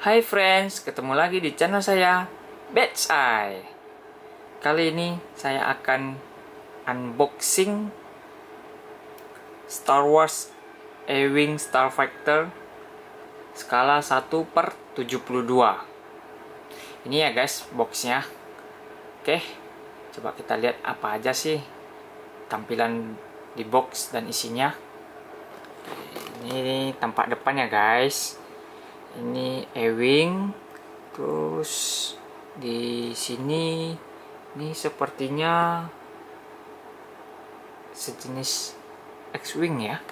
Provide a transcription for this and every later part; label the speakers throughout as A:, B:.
A: Hai friends, ketemu lagi di channel saya, Batch Eye. Kali ini saya akan unboxing Star Wars A-Wing Starfighter skala 1/72. Ini ya guys, boxnya. Oke, coba kita lihat apa aja sih tampilan di box dan isinya. Ini tampak depan ya guys. Ini A-Wing, terus di sini ini sepertinya sejenis X-Wing ya,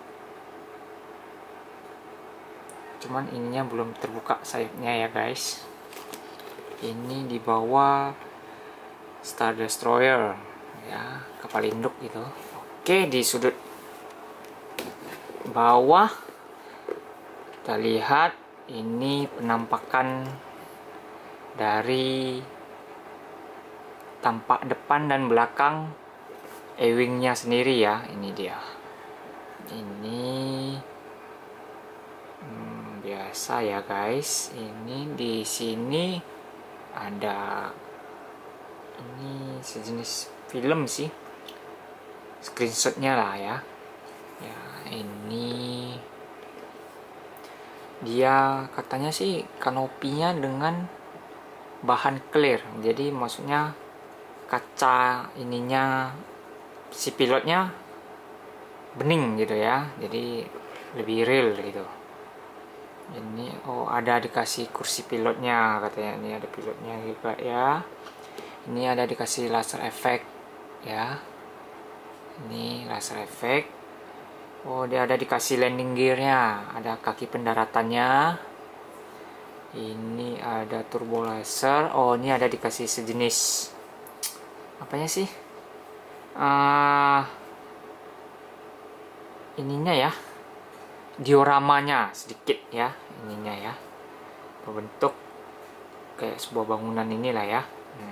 A: cuman ininya belum terbuka sayapnya ya guys. Ini di bawah Star Destroyer ya, kapal induk gitu. Oke, di sudut bawah kita lihat ini penampakan dari tampak depan dan belakang A-Wing-nya sendiri ya. Ini dia. Ini biasa ya guys. Ini di sini ada ini sejenis film sih. Screenshotnya lah ya. Ya, ini dia katanya sih kanopinya dengan bahan clear, jadi maksudnya kaca ininya si pilotnya bening gitu ya, jadi lebih real gitu. Ini ada dikasih kursi pilotnya katanya, ini ada pilotnya juga ya. Ini ada dikasih laser effect ya, ini laser effect. Dia ada dikasih landing gearnya, ada kaki pendaratannya. Ini ada turbo laser. Ini ada dikasih sejenis apanya sih? Ininya ya, dioramanya sedikit ya, ininya ya, berbentuk kayak sebuah bangunan inilah ya.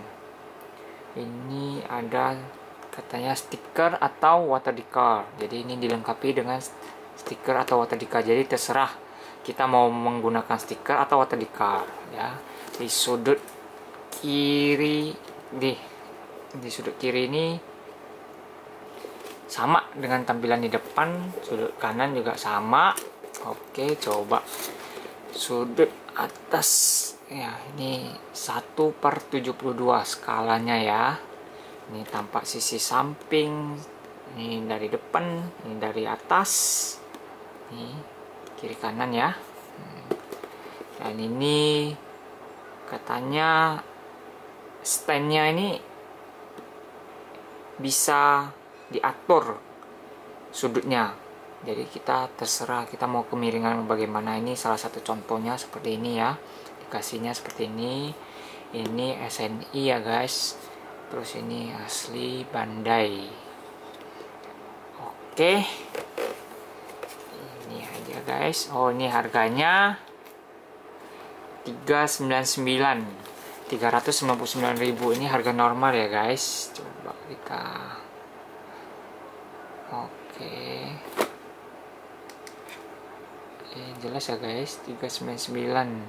A: Ini ada katanya stiker atau water decal, jadi ini dilengkapi dengan stiker atau water decal, jadi terserah kita mau menggunakan stiker atau water decal ya. Di sudut kiri di sudut kiri ini sama dengan tampilan di depan, sudut kanan juga sama. Oke, coba sudut atas ya, ini 1/72 skalanya ya. Ini tampak sisi samping, ini dari depan, ini dari atas, ini kiri kanan ya. Dan ini katanya standnya ini bisa diatur sudutnya, jadi kita terserah kita mau kemiringan bagaimana. Ini salah satu contohnya seperti ini ya, dikasihnya seperti ini. Ini SNI ya guys, terus ini asli Bandai. Oke, ini aja guys. Ini harganya 399.000. Ini harga normal ya guys. Coba kita jelas ya guys, 399.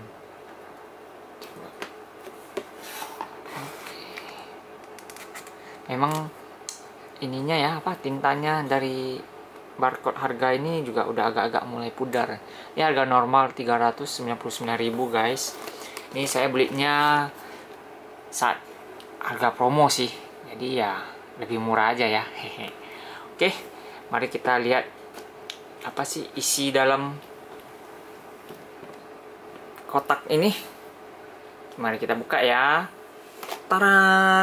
A: Memang ininya ya, tintanya dari barcode harga ini juga udah agak-agak mulai pudar. Ini harga normal 399.000 guys. Ini saya belinya saat harga promo sih, jadi ya lebih murah aja ya. Oke, mari kita lihat apa sih isi dalam kotak ini. Mari kita buka ya. Tara.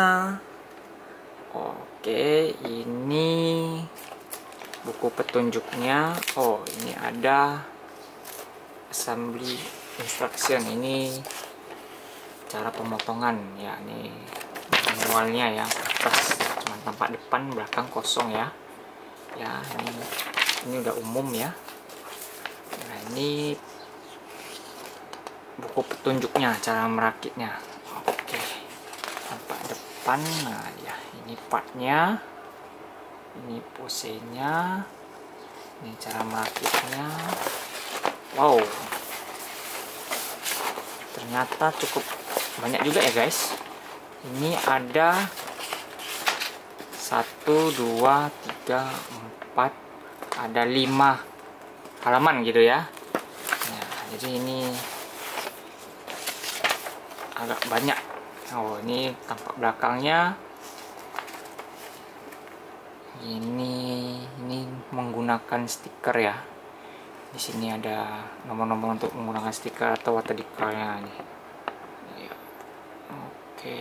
A: Oke, ini buku petunjuknya. Ini ada assembly instruction. Ini cara pemotongan ya. Ini manualnya ya, kertas, cuma tampak depan, belakang kosong ya. Ya, ini udah umum ya. Nah, ini buku petunjuknya, cara merakitnya. Oke, tampak depan. Nah ya, ini partnya, ini posenya, ini cara merakitnya. Wow, ternyata cukup banyak juga ya guys. Ini ada 1, 2, 3, 4, ada 5 halaman gitu ya. Nah, jadi ini agak banyak. Oh, ini tampak belakangnya. Ini menggunakan stiker ya. Di sini ada nomor-nomor untuk menggunakan stiker atau water decalnya nih. Ya. Oke.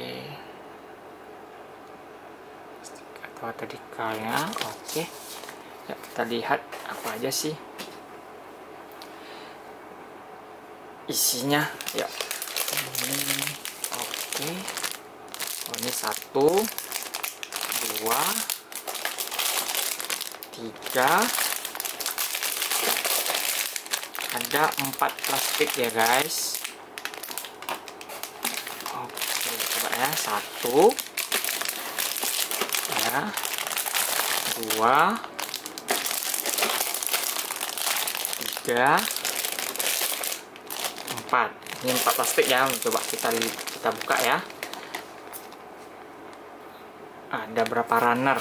A: Stiker atau water decalnya. Oke. Ya, kita lihat apa aja sih isinya. Ya. Ini oke. Oh, ini 1, 2, 3, ada 4 plastik ya guys. Oke, coba ya. 1 ya, 2, 3, 4. Ini 4 plastik ya. Coba kita buka ya. Ada berapa runner?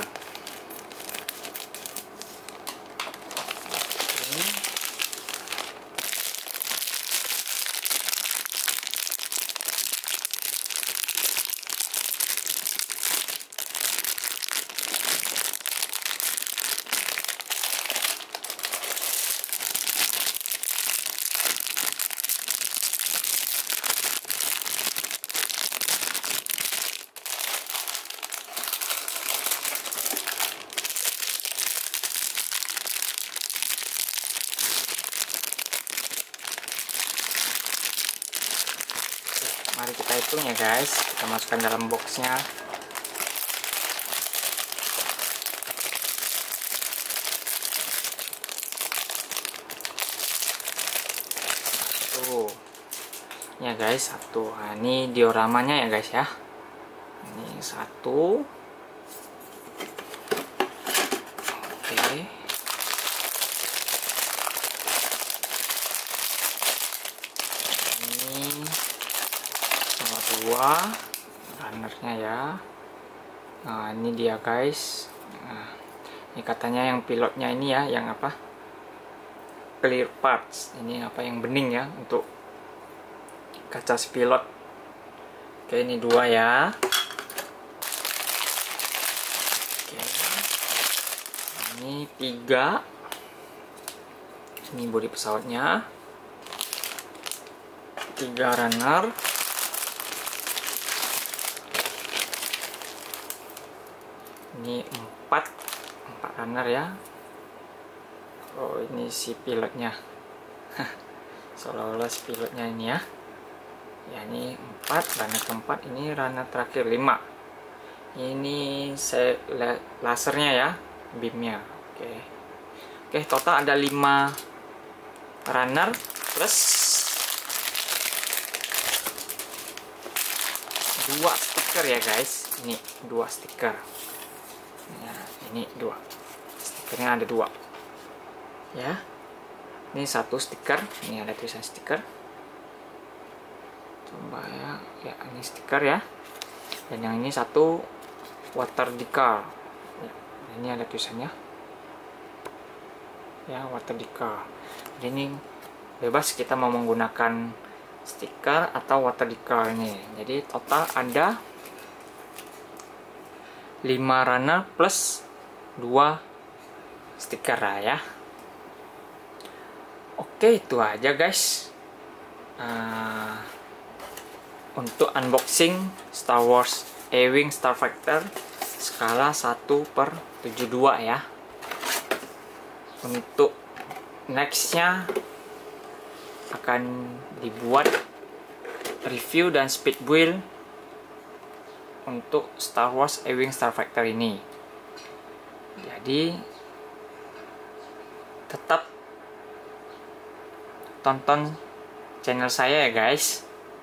A: Mari kita hitung ya guys. Kita masukkan dalam boxnya. Satu. Ya guys, 1. Nah, ini dioramanya ya guys ya. Ini 1. Oke. Runnernya ya. Nah, ini dia guys. Nah, ini katanya yang pilotnya ini ya, yang apa, clear parts. Ini apa, yang bening ya, untuk kaca si pilot. Oke, ini 2 ya. Oke, ini 3. Ini bodi pesawatnya. 3 runner. Ini 4 runner ya. Oh, ini si pilotnya. Seolah-olah si pilotnya ini ya. Ya, ini 4 runner keempat. Ini runner terakhir 5. Ini lasernya ya, beamnya. Oke, total ada 5 runner plus 2 stiker ya guys. Ini 2 stiker. Nah, ini 2 stikernya, ada 2 ya. Ini 1 stiker. Ini ada tulisan stiker. Coba ya. Ya, ini stiker ya. Dan yang ini 1 water decal ya. Ini ada tulisannya ya, water decal. Jadi ini bebas kita mau menggunakan stiker atau water decal ini. Jadi total ada 5 runner plus 2 stiker lah ya. Oke, itu aja guys. Untuk unboxing Star Wars A-Wing Starfighter skala 1/72 ya. Untuk nextnya akan dibuat review dan speed build untuk Star Wars A-Wing Starfighter ini. Jadi tetap tonton channel saya ya guys.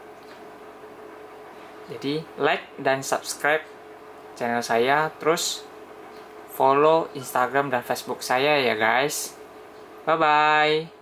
A: Jadi like dan subscribe channel saya, terus follow Instagram dan Facebook saya ya guys. Bye bye.